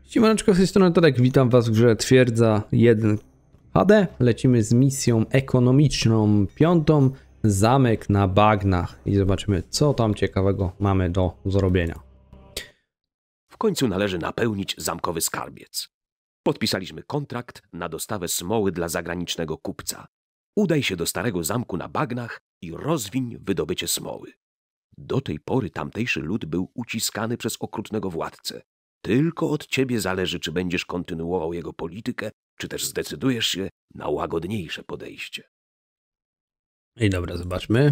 Siemaneczko, z tej strony Tadek, witam was w grze Twierdza 1 HD. Lecimy z misją ekonomiczną, 5. Zamek na bagnach i zobaczymy, co tam ciekawego mamy do zrobienia. W końcu należy napełnić zamkowy skarbiec. Podpisaliśmy kontrakt na dostawę smoły dla zagranicznego kupca. Udaj się do starego zamku na bagnach i rozwiń wydobycie smoły. Do tej pory tamtejszy lud był uciskany przez okrutnego władcę. Tylko od ciebie zależy, czy będziesz kontynuował jego politykę, czy też zdecydujesz się na łagodniejsze podejście. I dobra, zobaczmy.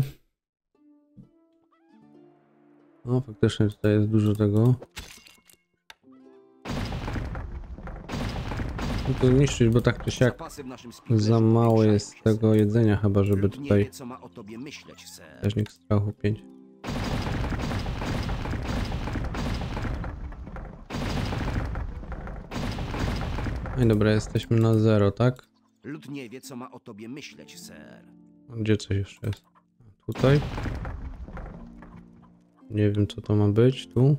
No, faktycznie tutaj jest dużo tego. No to zniszczyć, bo tak czy siak za mało jest tego jedzenia chyba, żeby tutaj... Wskaźnik strachu 5. No i dobra, jesteśmy na 0, tak? Lud nie wie, co ma o tobie myśleć, ser. Gdzie coś jeszcze jest? Tutaj? Nie wiem, co to ma być. Tu?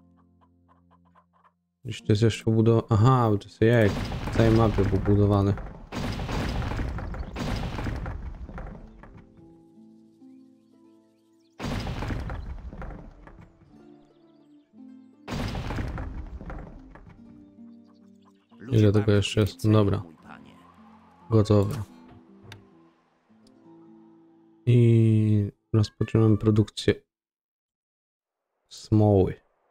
Gdzieś to jest jeszcze pobudowane. Aha, to jest jak w całej mapie pobudowane. Ile tego jeszcze jest? Dobra. Gotowe. I rozpoczynamy produkcję smoły.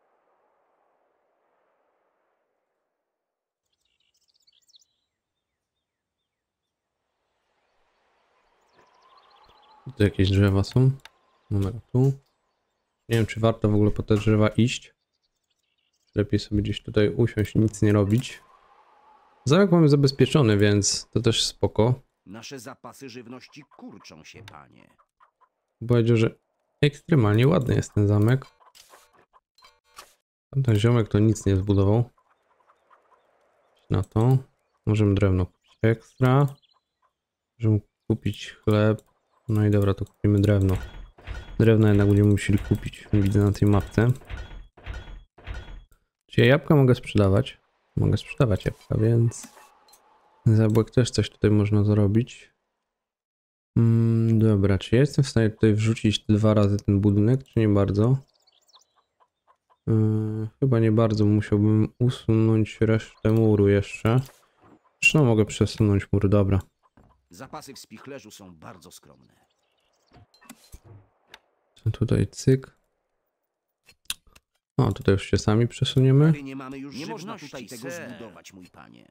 Tu jakieś drzewa są. Numer tu. Nie wiem, czy warto w ogóle po te drzewa iść. Lepiej sobie gdzieś tutaj usiąść i nic nie robić. Zamek mamy zabezpieczony, więc to też spoko. Nasze zapasy żywności kurczą się, panie. Powiedział, że ekstremalnie ładny jest ten zamek. Tamten ziomek to nic nie zbudował. Na to. Możemy drewno kupić ekstra. Możemy kupić chleb. No i dobra, to kupimy drewno. Drewno jednak będziemy musieli kupić. Widzę na tej mapce. Czy ja jabłka mogę sprzedawać? Mogę sprzedawać jabłka, więc... Z jabłek też coś tutaj można zrobić. Dobra, czy ja jestem w stanie tutaj wrzucić 2 razy ten budynek, czy nie bardzo? Chyba nie bardzo, musiałbym usunąć resztę muru jeszcze. Zresztą mogę przesunąć mur, dobra. Zapasy w spichlerzu są bardzo skromne. Tutaj cyk. O, tutaj już się sami przesuniemy. Nie mamy już nie można tutaj tego zbudować, mój panie.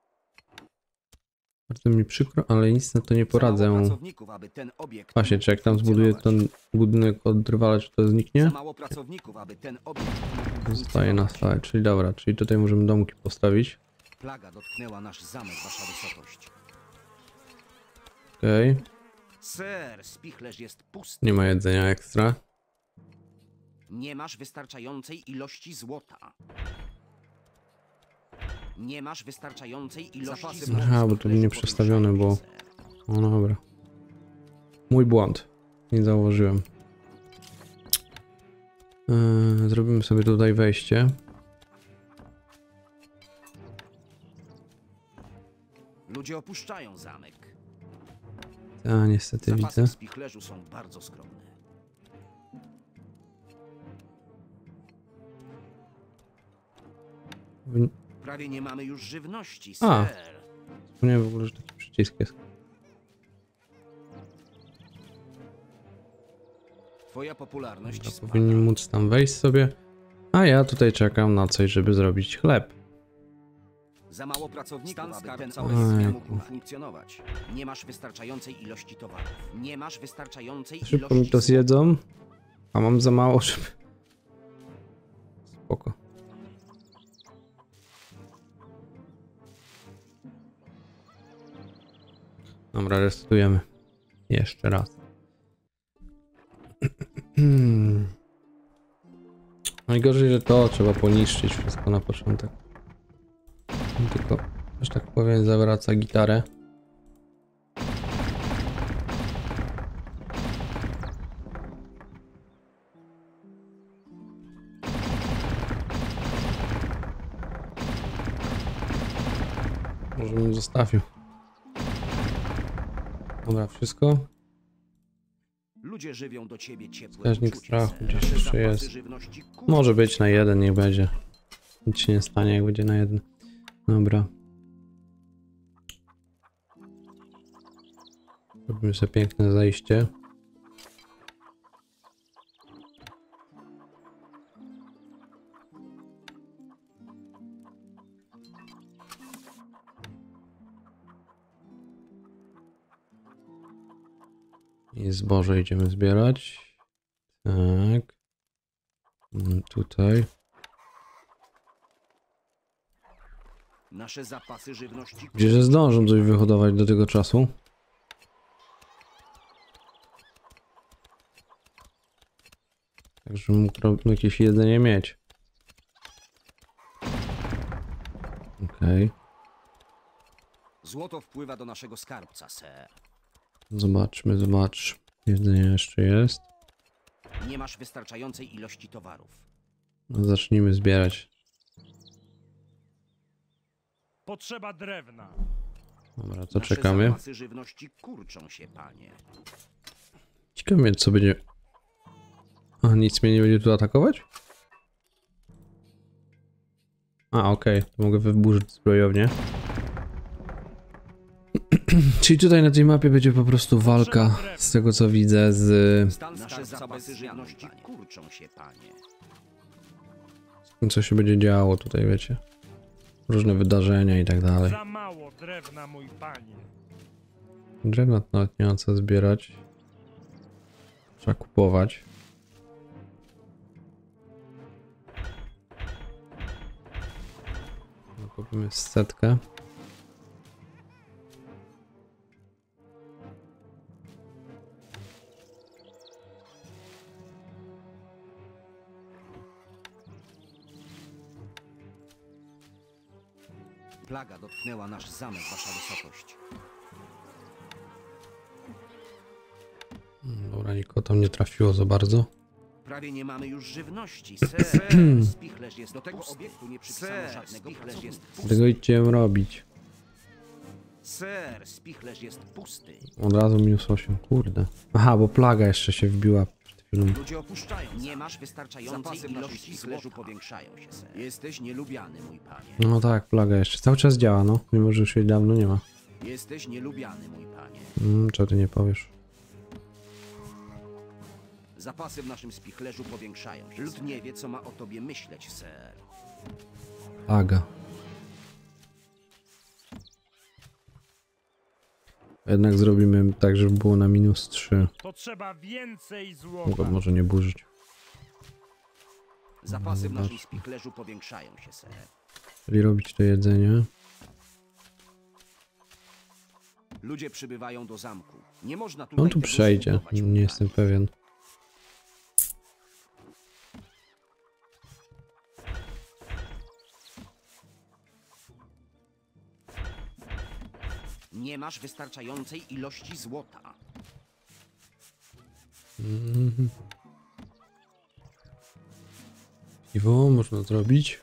Bardzo mi przykro, ale nic na to nie poradzę. Pracowników, aby ten obiekt Właśnie, czy jak tam zbuduję ten budynek od drwala, czy to zniknie? Za mało pracowników, aby ten obiekt Zostaje na stałe, czyli dobra, czyli tutaj możemy domki postawić. Plaga dotknęła nasz zamek, wasza wysokość. Okej. Ser, spichlerz jest pusty. Nie ma jedzenia ekstra. Nie masz wystarczającej ilości złota. Nie masz wystarczającej ilości złota. Aha, bo tu nie przestawione było. O, no dobra. Mój błąd. Nie zauważyłem. Zrobimy sobie tutaj wejście. Ludzie opuszczają zamek. A, niestety Zapasy widzę. w spichlerzu są bardzo skromne. Prawie nie mamy już żywności, A. ser. Nie, w ogóle, że taki przycisk jest. Twoja popularność Dobra, spada. powinni móc tam wejść sobie. A ja tutaj czekam na coś, żeby zrobić chleb. Za mało pracowników, aby ten Ojku. obiekt mógł funkcjonować. Nie masz wystarczającej ilości towarów. Nie masz wystarczającej Szybko ilości mi to zjedzą. A mam za mało, żeby... Spoko. Dobra, resetujemy. Jeszcze raz. Najgorzej, że to trzeba poniszczyć wszystko na początek. Tylko, że tak powiem, zawraca gitarę. Może bym zostawił. Dobra, wszystko. Ludzie żywią do ciebie ciepłe Wskaźnik uczucie, strachu ser. gdzieś Nasze jeszcze zapasy jest. żywności kurczą Może być się. na jeden, niech będzie. Nic się nie stanie, jak będzie na jeden. Dobra. Robimy sobie piękne zejście. I zboże idziemy zbierać. Tak. Tutaj. Nasze zapasy żywności Gdzie że zdążą coś wyhodować do tego czasu. Tak, żebym mógł jakieś jedzenie mieć. Okej. Złoto wpływa do naszego skarbca, ser. Zobaczmy, zobacz. Jedzenie jeszcze jest. Nie masz wystarczającej ilości towarów. No, zacznijmy zbierać. Potrzeba drewna. Dobra, to Nasze czekamy. zapasy żywności kurczą się, panie. Ciekawe, co będzie... A, nic mnie nie będzie tu atakować? A, okej. To mogę wyburzyć zbrojownię. Czyli tutaj na tej mapie będzie po prostu walka, z tego co widzę, z Nasze zapasy żywności kurczą się, panie. tym, co się będzie działo tutaj, wiecie. Różne wydarzenia i tak dalej. Za mało drewna, mój panie. Drewna to nawet nie ma co zbierać. Trzeba kupować. No, kupimy setkę. Plaga dotknęła nasz zamek, wasza wysokość. Dobra, nikogo tam nie trafiło za bardzo. Prawie nie mamy już żywności, ser. Spichlerz jest do tego obiektu nie przypisano żadnego spichlerz jest pusty. Tego idźcie ją robić. Ser, spichlerz jest pusty. Od razu -8, kurde. Aha, bo plaga jeszcze się wbiła przed chwilą. Ludzie opuszczają. Nie masz wystarczającej ilości spichlerzu powiększają się, ser. Jesteś nielubiany, mój panie. No tak, plaga jeszcze cały czas działa, no. Mimo, że już jej dawno nie ma. Jesteś nielubiany, mój panie. Co ty nie powiesz? Zapasy w naszym spichlerzu powiększają się. Lud nie wie, co ma o tobie myśleć, ser. Plaga. Jednak zrobimy tak, żeby było na -3. Potrzeba więcej Mogę złota. może nie burzyć. Zapasy w naszym spichlerzu powiększają się, ser. Czyli robić to jedzenie. Ludzie przybywają do zamku. Nie można tutaj On tu tego przejdzie, zbudować, mój nie panie. jestem pewien. Nie masz wystarczającej ilości złota. Piwo można zrobić.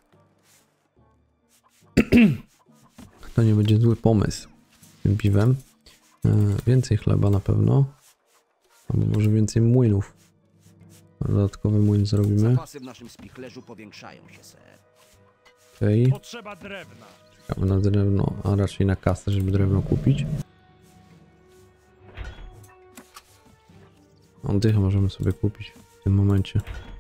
To nie będzie zły pomysł z tym piwem. Więcej chleba na pewno. Albo może więcej młynów. Dodatkowy młyn zrobimy. Zapasy w naszym spichlerzu powiększają się, ser. Okej. Potrzeba drewna. Czekamy na drewno, a raczej na kasę, żeby drewno kupić. Dychę możemy sobie kupić w tym momencie.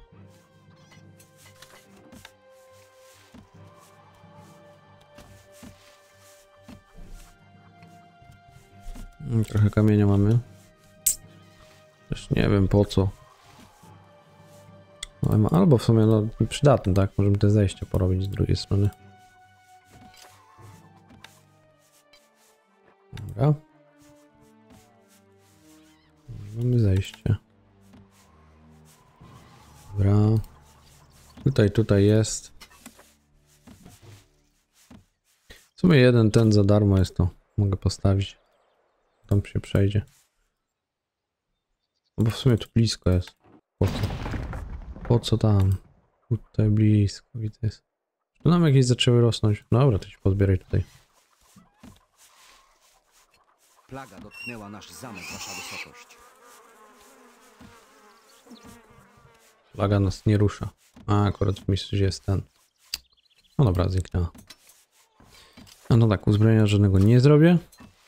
Trochę kamienia mamy. Też nie wiem po co. Albo w sumie no przydatne, tak? Możemy te zejścia porobić z drugiej strony. Dobra. Mamy zejście. Dobra. Tutaj jest. W sumie jeden ten za darmo jest, to mogę postawić. Tam się przejdzie. No bo w sumie tu blisko jest. Po co? Po co tam? Tutaj blisko, widzę jest. Tu nam jakieś zaczęły rosnąć. Dobra, to się pozbieraj tutaj. Plaga dotknęła nasz zamek, wasza wysokość. Plaga nas nie rusza. A, akurat w miejscu, gdzie jest ten. No dobra, zniknęła. No tak, uzbrojenia żadnego nie zrobię.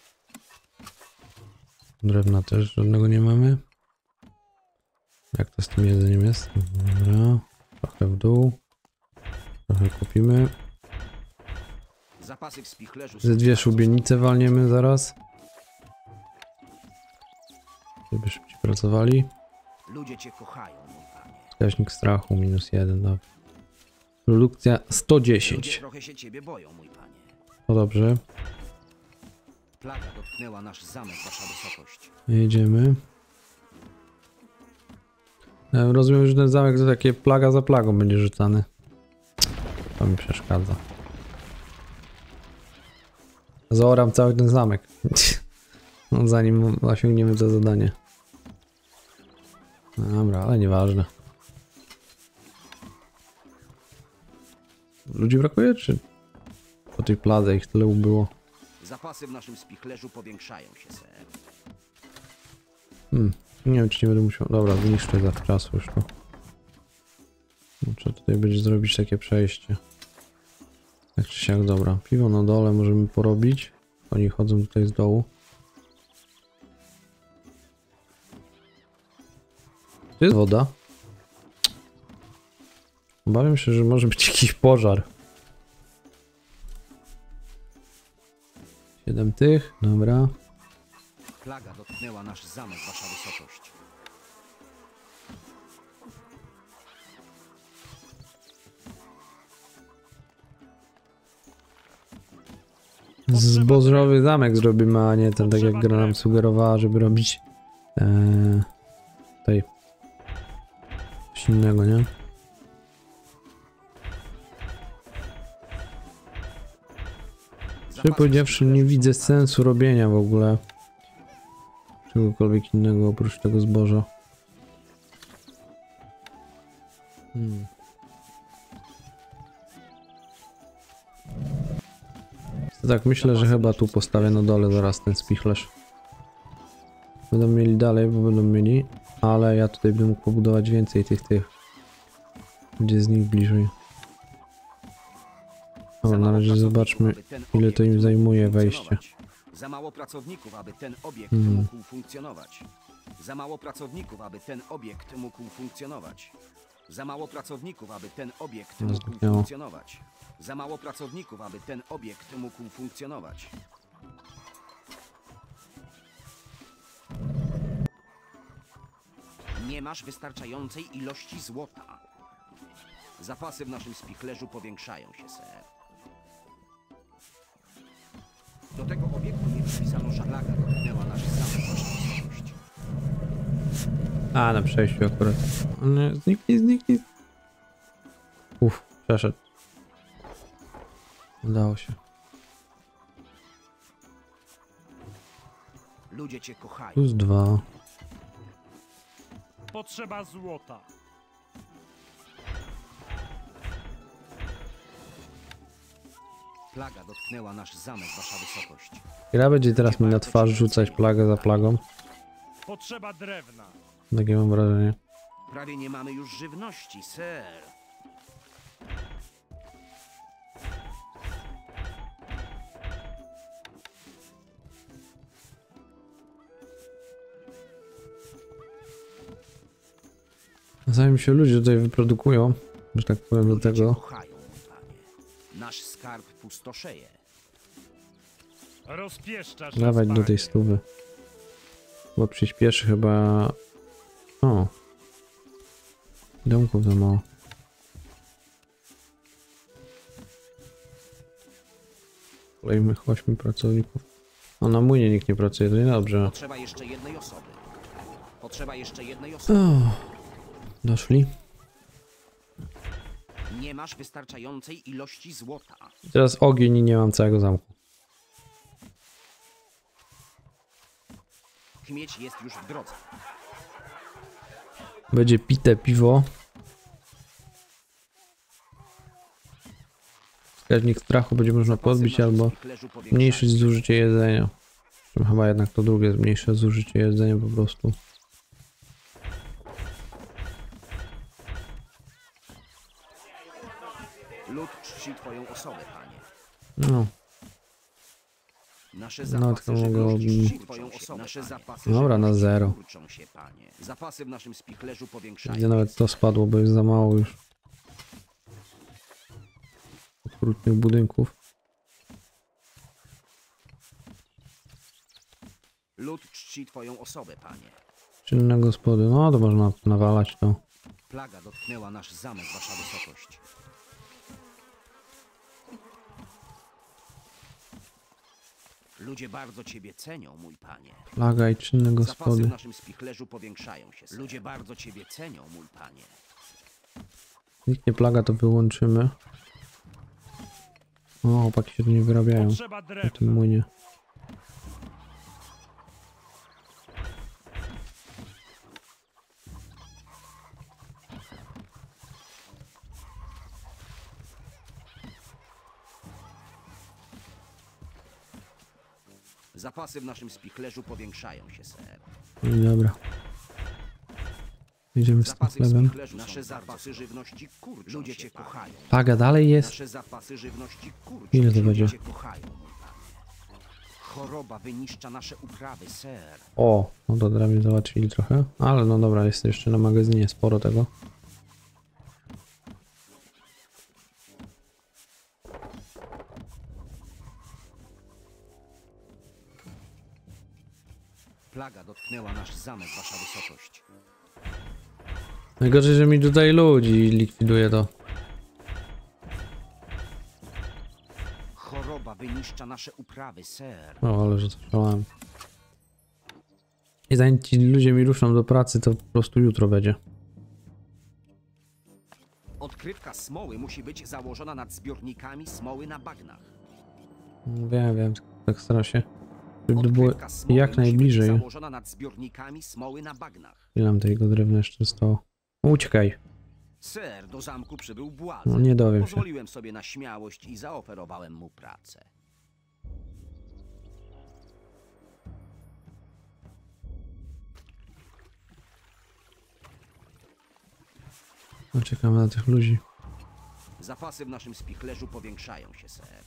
Drewna też żadnego nie mamy. Jak to z tym jedzeniem jest? Dobra. Trochę w dół. Trochę kupimy. Zapasy w spichlerzu Ze dwie szubienice walniemy zaraz. Żeby szybciej pracowali. Ludzie cię kochają, mój panie. Wskaźnik strachu -1, dobra. Produkcja Ludzie 110. trochę się ciebie boją, mój panie. To dobrze. Plaga dotknęła nasz zamek, wasza wysokość. Jedziemy. Rozumiem, że ten zamek to takie plaga za plagą będzie rzucany. To mi przeszkadza. Zaoram cały ten zamek. No, zanim osiągniemy to zadanie. Dobra, ale nieważne. Ludzi brakuje, czy po tej pladze ich tyle ubyło? Zapasy w naszym spichlerzu powiększają się, ser. Nie wiem, czy nie będę musiał... Dobra, zniszczę za czas już to. Muszę tutaj będzie zrobić takie przejście. Tak czy siak, dobra. Piwo na dole możemy porobić. Oni chodzą tutaj z dołu. Tu jest woda. Obawiam się, że może być jakiś pożar. 7 tych, dobra. Plaga dotknęła nasz zamek, wasza wysokość. Zbożowy zamek zrobimy, a nie ten, tak jak gra nam sugerowała, żeby robić tutaj coś innego, nie? Szczerze powiedziawszy, nie widzę sensu robienia w ogóle czegokolwiek innego oprócz tego zboża. To tak, myślę, że chyba tu postawię na dole zaraz ten spichlerz. Będą mieli dalej, bo będą mieli, ale ja tutaj będę mógł pobudować więcej tych. Gdzie z nich bliżej. Dobra, na razie zobaczmy, ile to im zajmuje wejście. Za mało pracowników, aby ten obiekt mógł funkcjonować. Za mało pracowników, aby ten obiekt mógł funkcjonować. Za mało pracowników, aby ten obiekt mógł Zniknęło. funkcjonować. Za mało pracowników, aby ten obiekt mógł funkcjonować. Nie masz wystarczającej ilości złota. Zapasy w naszym spichlerzu powiększają się, ser. Do tego obiektu nie przypisano żadlaga, dotknęła nasz zamek, wasza wysokość. A, na przejściu akurat. Nie, zniknij. Przeszedł. Udało się. Ludzie cię kochają. +2. Potrzeba złota. Plaga dotknęła nasz zamek, wasza wysokość. Gra będzie teraz mi na twarz rzucać plagę za plagą. Potrzeba drewna. Takie mam wrażenie. Prawie nie mamy już żywności, ser. Zanim się ludzie tutaj wyprodukują, że tak powiem, do Ludzie cię tego. kochają, mój panie. Nasz skarb pustoszeje. Rozpieszczasz Dawać nas, do tej panie. stówy. Bo przyspieszy chyba... O. Domków za mało. Kolejnych 8 pracowników. O, na młynie nikt nie pracuje, to niedobrze. Potrzeba jeszcze jednej osoby. Potrzeba jeszcze jednej osoby. O. Doszli. Nie masz wystarczającej ilości złota. Teraz ogień i nie mam całego zamku. Chmieć jest już w drodze. Będzie pite piwo. Wskaźnik strachu będzie można podbić albo zmniejszyć zużycie jedzenia. Chyba jednak to drugie zmniejsze zużycie jedzenia po prostu. Lud czci twoją osobę, panie. No, Nasze No, zapasy to mogę żywności czci twoją osobę, nasze zapasy Dobra, na żywności zero. kurczą się, panie. Zapasy w naszym spichlerzu powiększają gdzie nawet to spadło, bo jest za mało już. Okrutnych budynków. Lud czci twoją osobę, panie. Czynne gospody. No to można nawalać to. Plaga dotknęła nasz zamek, wasza wysokość. Ludzie bardzo ciebie cenią, mój panie. Plaga i czynne Zapasy w gospody. naszym spichlerzu powiększają się. Ludzie bardzo ciebie cenią, mój panie. Nikt nie plaga, to wyłączymy. O, chłopaki się tu nie wyrabiają. Potrzeba Na drewna. tym młynie. Zapasy w naszym spichlerzu powiększają się, ser. No i dobra. Idziemy z tym Zapasy w chlebem. spichlerzu nasze zapasy żywności kurczą. Ludzie cię kochają. Plaga dalej jest. Nasze zapasy żywności kurczą. Ile to się. będzie? Ludzie cię kochają, mój panie. Choroba wyniszcza nasze uprawy, ser. O, no to dla mnie załatwili trochę. Ale no dobra, jest jeszcze na magazynie sporo tego. Plaga dotknęła nasz zamek, wasza wysokość. Najgorzej, że mi tutaj ludzi likwiduje to. Choroba wyniszcza nasze uprawy, ser. O, ale że zacząłem. I zanim ci ludzie mi ruszą do pracy, to po prostu jutro będzie. Odkrywka smoły musi być założona nad zbiornikami smoły na bagnach. Wiem, tak staram się. Żeby było Odkrywka smoły jak musi najbliżej. być założona nad zbiornikami smoły na bagnach. Ile nam tego drewna jeszcze zostało? Uciekaj. Ser, do zamku przybył Błazen. No nie dowiem się. Pozwoliłem sobie na śmiałość i zaoferowałem mu pracę. No, czekamy na tych ludzi. Zapasy w naszym spichlerzu powiększają się, ser.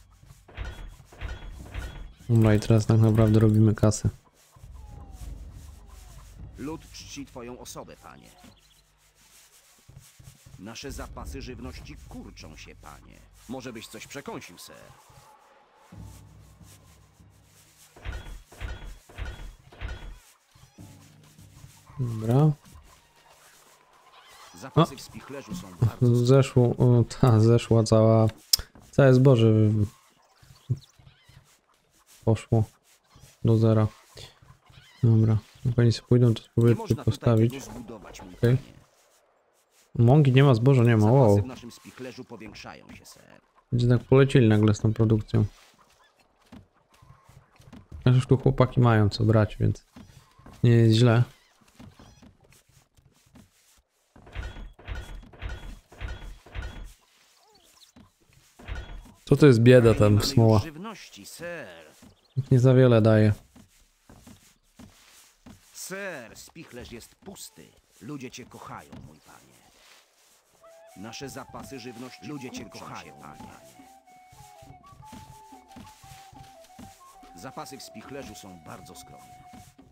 Dobra, i teraz tak naprawdę robimy kasę. Lud czci twoją osobę, panie. Nasze zapasy żywności kurczą się, panie. Może byś coś przekąsił, ser. Dobra. Zapasy w spichlerzu są bardzo... Zeszło, zeszła całe zboże poszło do zera. Dobra, jak oni sobie pójdą, to spróbuję Nie tutaj można tutaj postawić. tego zbudować, mój Okej. panie. Mąki nie ma, zboża nie ma, Zapasy wow. w naszym spichlerzu powiększają się, ser. Będzie tak polecieli nagle z tą produkcją. Chociaż tu chłopaki mają co brać, więc nie jest źle. Co to jest bieda Ale nie tam mamy smoła? już żywności, ser. Nie za wiele daje. Ser, spichlerz jest pusty. Ludzie cię kochają, mój panie. Nasze zapasy żywności ludzie cię kochają, panie. Zapasy w spichlerzu są bardzo skromne.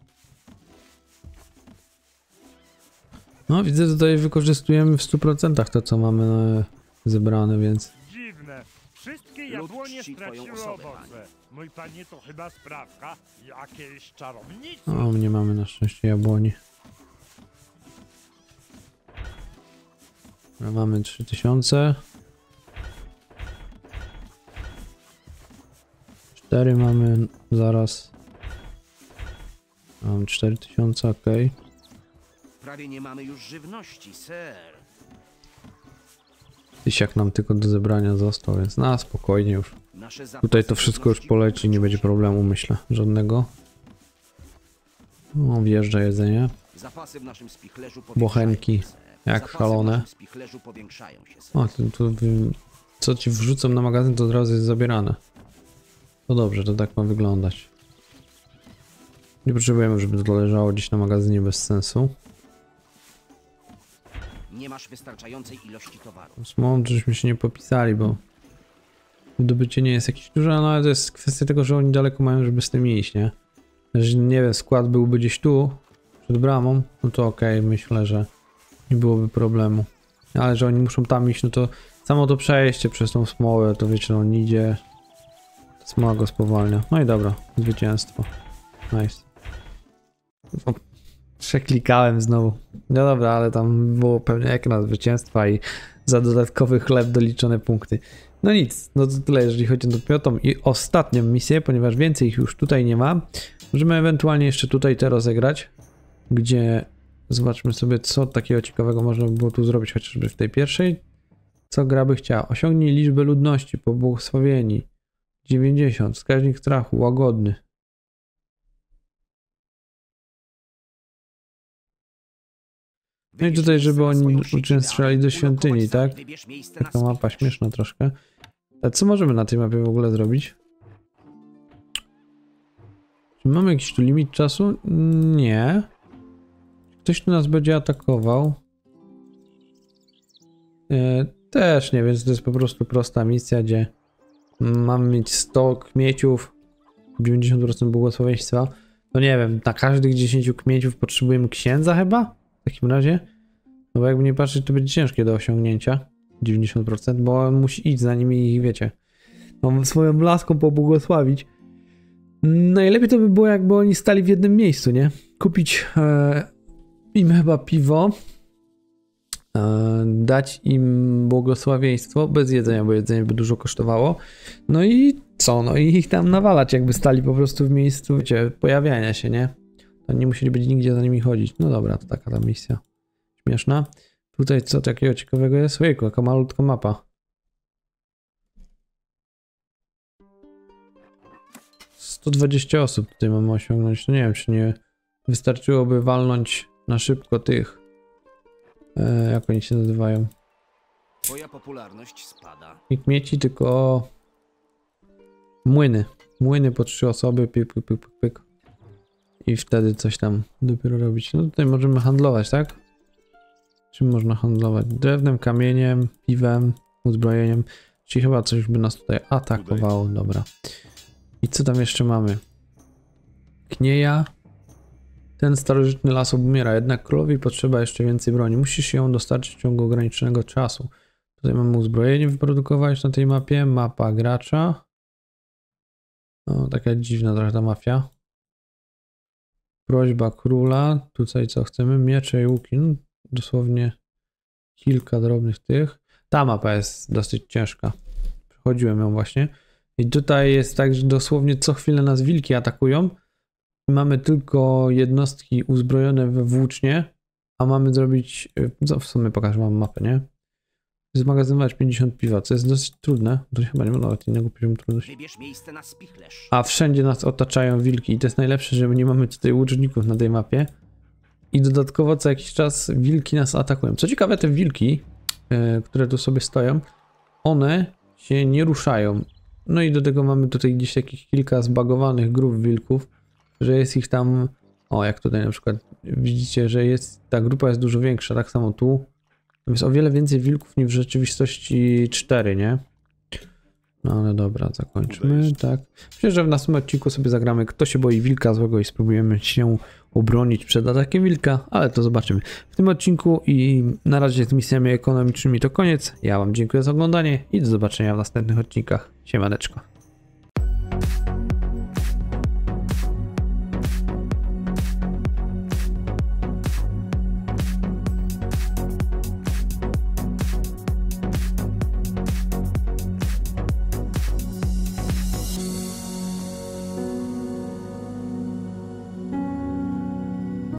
No widzę, tutaj wykorzystujemy w 100% to, co mamy zebrane, więc Dziwne. Wszystkie Lud jabłonie czci twoją straciły osobę, owoce. Mój panie, to chyba sprawka jakiejś czarownicy. o, nie mamy na szczęście jabłoni. Dobra, mamy 3000. 4 mamy zaraz. Mam 4000, ok. Prawie nie mamy już żywności, ser. Tysiak nam tylko do zebrania został, więc na spokojnie już. Nasze zapasy Tutaj to wszystko już żywności poleci, nie będzie problemu, myślę. Żadnego. O, wjeżdża jedzenie. Zapasy w naszym spichlerzu Bochenki, powiększają się, ser. jak Zapasy szalone. w naszym spichlerzu powiększają się, ser. O, co ci wrzucam na magazyn, to od razu jest zabierane. To dobrze, to tak ma wyglądać. Nie potrzebujemy, żeby to leżało gdzieś na magazynie bez sensu. Nie masz wystarczającej ilości towaru. Z mową, żeśmy się nie popisali, bo wydobycie nie jest jakieś duże, no ale to jest kwestia tego, że oni daleko mają, żeby z tym iść, nie? Jeżeli, nie wiem, skład byłby gdzieś tu, przed bramą, no to okej, myślę, że nie byłoby problemu. Ale że oni muszą tam iść, no to samo to przejście przez tą smołę, to wiecie, no on idzie, smoła go spowalnia. No i dobra, zwycięstwo. Nice. O, przeklikałem znowu. No dobra, ale tam było pewnie ekran zwycięstwa i za dodatkowy chleb doliczone punkty. No nic, no to tyle jeżeli chodzi o piątą i ostatnią misję, ponieważ więcej ich już tutaj nie ma. Możemy ewentualnie jeszcze tutaj te rozegrać, gdzie zobaczmy sobie, co takiego ciekawego można by było tu zrobić, chociażby w tej pierwszej. Co gra by chciała? Osiągnij liczbę ludności, pobłogosławieni. 90, wskaźnik strachu, łagodny. No i tutaj, żeby oni uczęszczali do świątyni, tak? Taka mapa śmieszna troszkę. A co możemy na tej mapie w ogóle zrobić? Czy mamy jakiś tu limit czasu? Nie. Ktoś tu nas będzie atakował. Też nie, więc to jest po prostu prosta misja, gdzie mamy mieć 100 kmieciów, 90% błogosławieństwa. No nie wiem, na każdych 10 kmieciów potrzebujemy księdza chyba? W takim razie? No bo jakby nie patrzeć, to będzie ciężkie do osiągnięcia. 90%, bo on musi iść za nimi i wiecie, mam swoją laską pobłogosławić. Najlepiej to by było, jakby oni stali w jednym miejscu, nie? Kupić im chyba piwo, dać im błogosławieństwo bez jedzenia, bo jedzenie by dużo kosztowało. No i co? No i ich tam nawalać, jakby stali po prostu w miejscu, wiecie, pojawiania się, nie? To nie musieli być nigdzie za nimi chodzić. No dobra, to taka ta misja śmieszna. Tutaj co takiego ciekawego jest? Ojejku, jaka malutka mapa. 120 osób tutaj mamy osiągnąć. No nie wiem, czy nie wystarczyłoby walnąć na szybko tych. Jak oni się nazywają? Twoja popularność spada. Nie kmieci, tylko młyny. Młyny po 3 osoby, pyk, pyk, pyk, pyk. I wtedy coś tam dopiero robić. No tutaj możemy handlować, tak? Czym można handlować? Drewnem, kamieniem, piwem, uzbrojeniem. Czyli chyba coś by nas tutaj atakowało. Dobra. I co tam jeszcze mamy? Knieja. Ten starożytny las obumiera, jednak królowi potrzeba jeszcze więcej broni. Musisz ją dostarczyć w ciągu ograniczonego czasu. Tutaj mamy uzbrojenie wyprodukować na tej mapie. Mapa gracza. O, taka dziwna trochę ta mafia. Prośba króla. Tutaj co chcemy? Miecze i łuki. No, dosłownie kilka drobnych tych. Ta mapa jest dosyć ciężka. Przechodziłem ją właśnie. I tutaj jest tak, że dosłownie co chwilę nas wilki atakują. Mamy tylko jednostki uzbrojone we włócznie, a mamy zrobić, w sumie pokażę wam mapę, nie? Zmagazynować 50 piwa, co jest dosyć trudne, to chyba nie ma nawet innego poziomu trudności. Wybierz miejsce na spichlerz. A wszędzie nas otaczają wilki i to jest najlepsze, że my nie mamy tutaj łuczników na tej mapie. I dodatkowo co jakiś czas wilki nas atakują. Co ciekawe, te wilki, które tu sobie stoją, one się nie ruszają. No i do tego mamy tutaj gdzieś takich kilka zbagowanych grup wilków, że jest ich tam, o jak tutaj na przykład widzicie, że jest, ta grupa jest dużo większa, tak samo tu. Jest o wiele więcej wilków niż w rzeczywistości 4, nie? No ale dobra, zakończmy, tak. Myślę, że w następnym odcinku sobie zagramy Kto się boi wilka złego i spróbujemy się obronić przed atakiem wilka, ale to zobaczymy w tym odcinku i na razie z misjami ekonomicznymi to koniec. Ja wam dziękuję za oglądanie i do zobaczenia w następnych odcinkach. Siemaneczko.